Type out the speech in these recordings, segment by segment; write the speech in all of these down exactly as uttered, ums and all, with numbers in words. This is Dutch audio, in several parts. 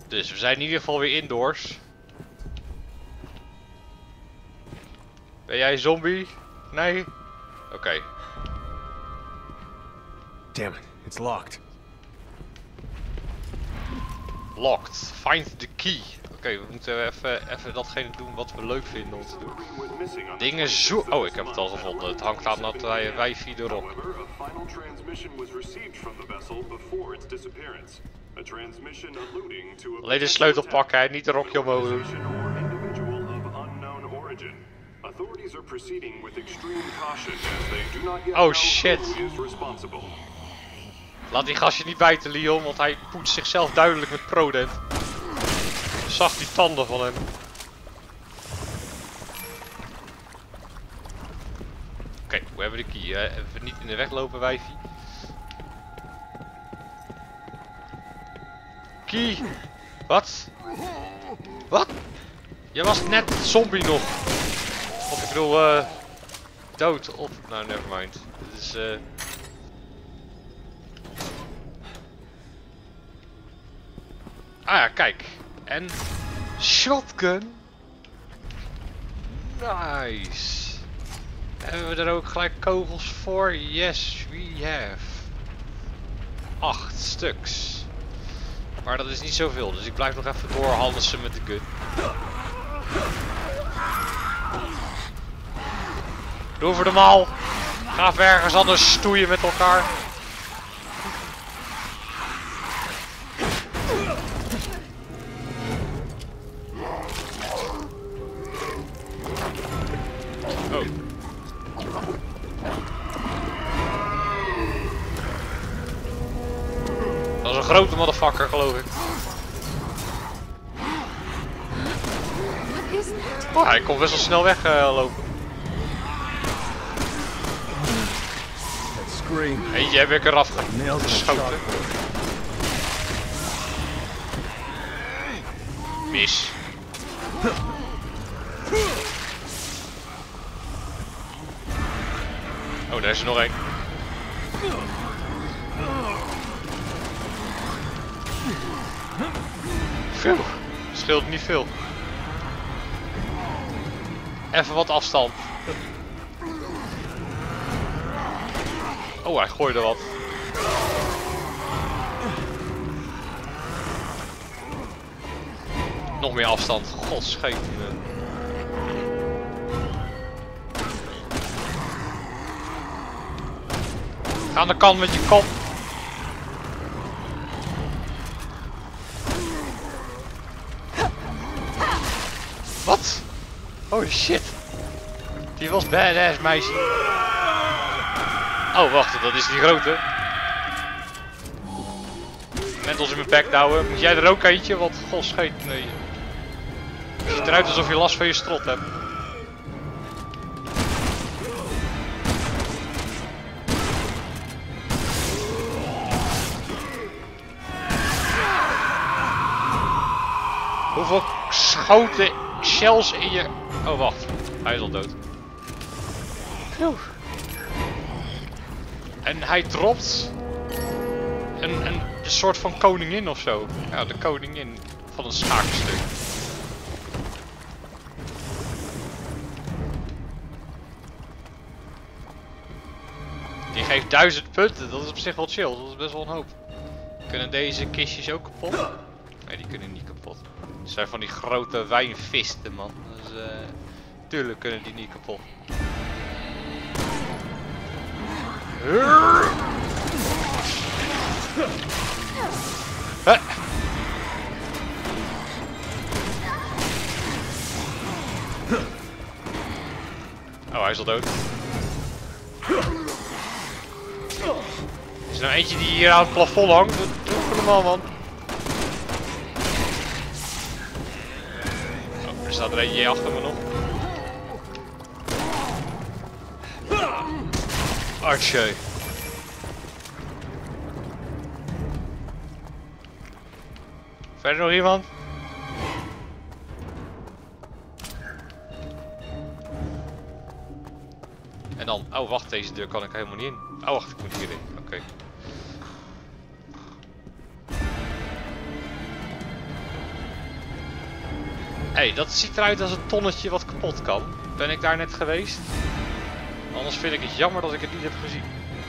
Dus we zijn in ieder geval weer indoors. Ben jij zombie? Nee? Oké. Okay. Damn it, it's locked. Locked. Find the key. Oké, okay, we moeten even, even datgene doen wat we leuk vinden om te doen. Dingen zo... Oh, ik heb het al gevonden. Het hangt aan dat wij wifi erop. Alleen de sleutel pakken, hè? Niet de rokje omhoog doen. Oh shit. Laat die gastje niet bijten, Leon, want hij poetst zichzelf duidelijk met Prodent. Zag die tanden van hem. Oké, okay, we hebben de key. Hè? Even niet in de weg lopen, wijfie. Key! Wat? Wat? Je was net zombie nog. Of ik bedoel, uh, dood. Of... Nou, nevermind. Dit is... Uh... Ah ja, kijk. En... Shotgun. Nice. Hebben we er ook gelijk kogels voor? Yes, we have. Acht stuks. Maar dat is niet zoveel, dus ik blijf nog even doorhandelsen met de gun. Doe voor de maal. Ga even ergens anders stoeien met elkaar. Oh. Dat is een grote motherfucker, geloof ik. Oh, hij kon best wel snel weglopen. Uh, Eentje heb ik eraf geschoten. Mis. Oh, daar is er nog één. Veel. Scheelt niet veel. Even wat afstand. Oh, hij gooide wat. Nog meer afstand. Godscheet. Ga aan de kant met je kop. Wat? Holy shit. Die was badass, meisje. Oh, wacht, dat is die grote. Net als in mijn bek douwen. Moet jij er ook eentje? Want godscheet, nee. Het ziet eruit alsof je last van je strot hebt. Hoeveel schoten shells in je... Oh, wacht. Hij is al dood. Phew. En hij dropt een, een, een soort van koningin of zo. Ja, de koningin van een schaakstuk. Die geeft duizend punten, dat is op zich wel chill, dat is best wel een hoop. Kunnen deze kistjes ook kapot? Nee, die kunnen niet kapot. Het zijn van die grote wijnvisten, man. Dus uh, tuurlijk kunnen die niet kapot. Huh. Oh, hij is al dood. Is er nou eentje die hier aan het plafond hangt? Dat doe ik normaal, man. Oh, er staat er eentje achter me nog. Artje. Verder nog iemand? En dan, oh wacht, deze deur kan ik helemaal niet in. Oh wacht, ik moet hierin. Oké. Okay. hey, dat ziet eruit als een tonnetje wat kapot kan. Ben ik daar net geweest? Anders vind ik het jammer dat ik het niet heb gezien.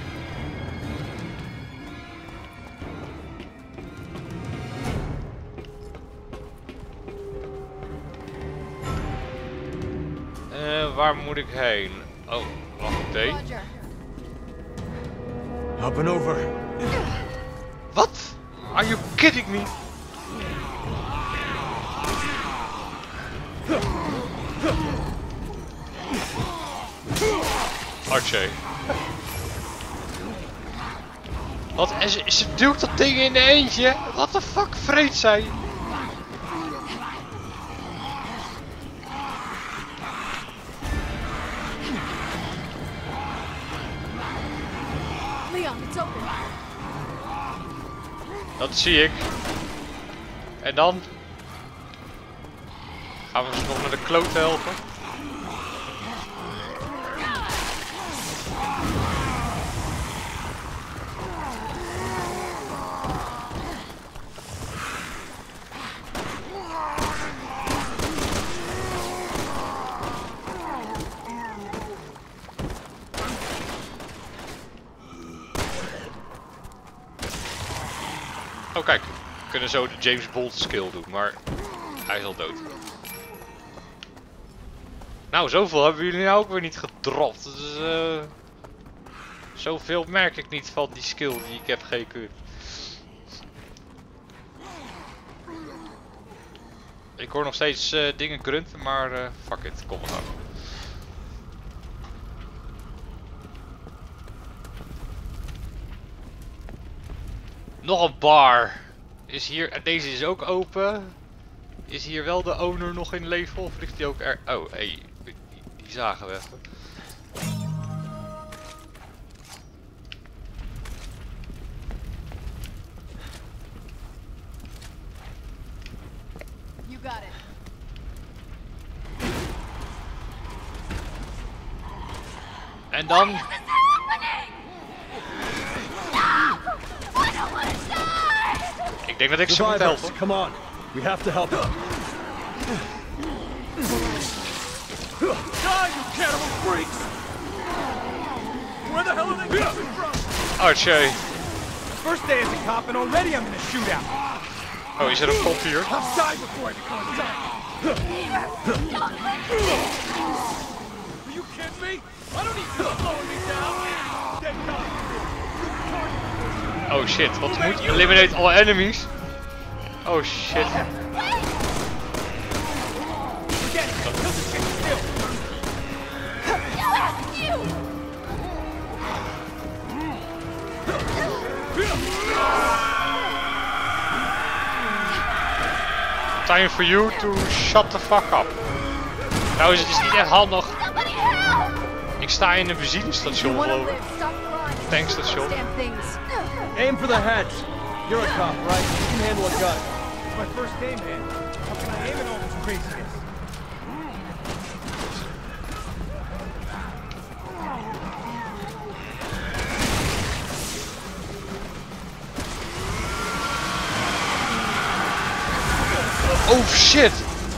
Uh, waar moet ik heen? Oh, wacht, nee. Up and over. Wat? Are you kidding me? Archie. Wat? En ze, ze duwt dat ding in de eentje? What the fuck vreet zij? Dat zie ik. En dan gaan we ze nog met de kloot helpen. Oh kijk, we kunnen zo de James Bond skill doen, maar hij is al dood. Nou, zoveel hebben jullie nou ook weer niet gedropt. Dus, uh, zoveel merk ik niet van die skill die ik heb gekund. Ik hoor nog steeds uh, dingen grunten, maar uh, fuck it, kom maar aan. Nog een bar. Is hier, deze is ook open. Is hier wel de owner nog in leven of ligt die ook er? Oh, hey, die, die zagen we even. You got it. En dan. Ik denk dat ik ze moet helpen. Come on, we have to help them. Die, you cannibal freaks! Where the hell are they coming from? Archie. First day as a cop and already I'm in a shootout. Oh, is er een kop hier? I've died before I become a cop. Are you kidding me? I don't need you slowing me down. Dead cop. Oh shit, wat moet? Eliminate all enemies. Oh shit. Time for you to shut the fuck up. Trouwens, het is niet echt handig. Ik sta in een benzinestation geloof ik. Tankstation. Aim for the heads. You're a cop, right? You can handle a gun. It's my first day, man. How can I aim at all this craziness? Oh shit!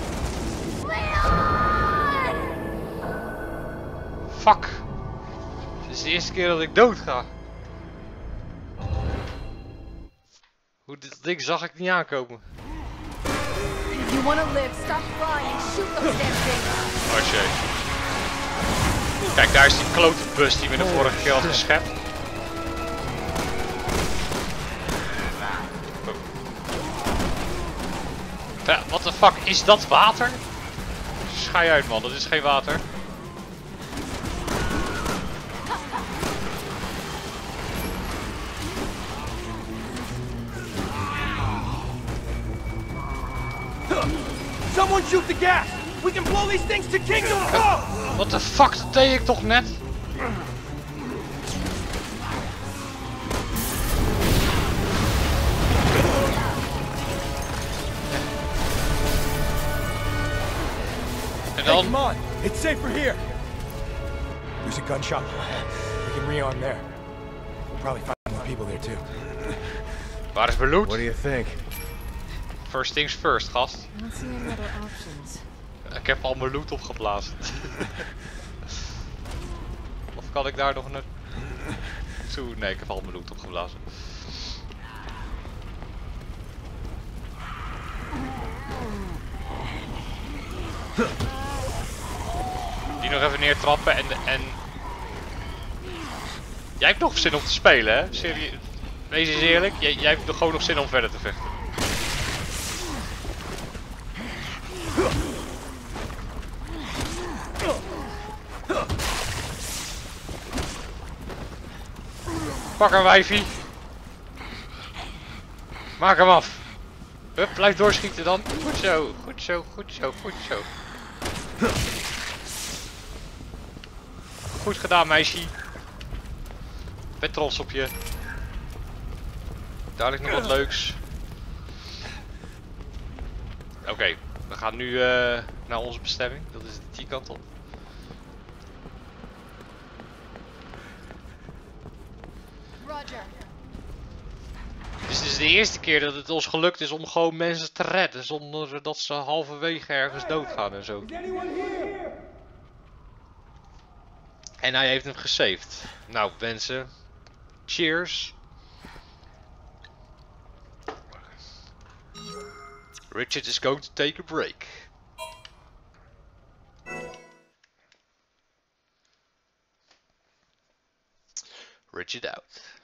Fuck! Dit is de eerste keer dat ik dood ga. Hoe dit ding zag ik niet aankomen. You wanna live, stop flying and shoot those damn things. Oh shit. Kijk, daar is die klote bus die we de vorige keer had geschept. Ja, what the fuck, is dat water? Schei uit man, dat is geen water. Someone shoot the gas! We can blow these things to kingdom come! What the fuck, dat deed ik toch net? En dan? Hey, come on, it's safer here. There's a gun shop. We can rearm there. We'll probably find more people there too. Waar is Beloed? What do you think? First things first, gast. I don't see any other options. Ik heb al mijn loot opgeblazen. Of kan ik daar nog een... Toe? Nee, ik heb al mijn loot opgeblazen. Die nog even neertrappen en... en... Jij hebt nog zin om te spelen, hè? Serieus. Wees eens eerlijk, jij, jij hebt nog gewoon nog zin om verder te vechten. Pak een wijfie. Maak hem af. Hup, blijf doorschieten dan. Goed zo, goed zo, goed zo, goed zo. Goed gedaan, meisje. Ik ben trots op je. Daar ligt nog wat leuks. Oké, okay, we gaan nu uh, naar onze bestemming. Dat is die kant op. Roger. Dit is de eerste keer dat het ons gelukt is om gewoon mensen te redden zonder dat ze halverwege ergens doodgaan en zo. En hij heeft hem gesaved. Nou mensen, cheers. Richard is going to take a break. Richard out.